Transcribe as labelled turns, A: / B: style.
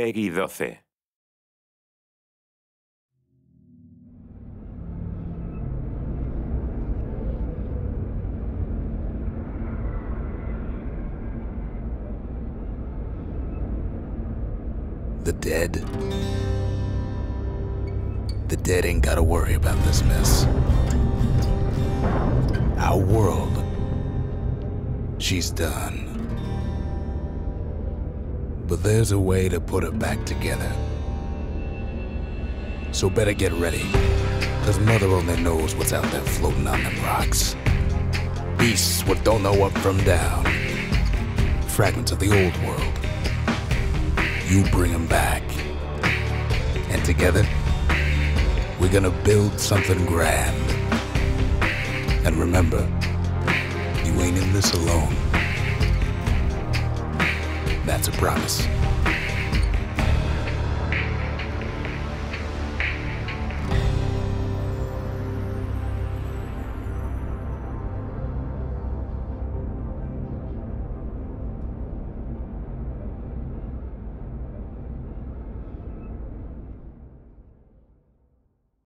A: Peggy 12.
B: The dead? The dead ain't gotta worry about this mess. Our world, she's done. But there's a way to put her back together. So better get ready, cause Mother only knows what's out there floating on them rocks. Beasts what don't know up from down. Fragments of the old world. You bring them back. And together, we're gonna build something grand. And remember, you ain't in this alone. That's a promise.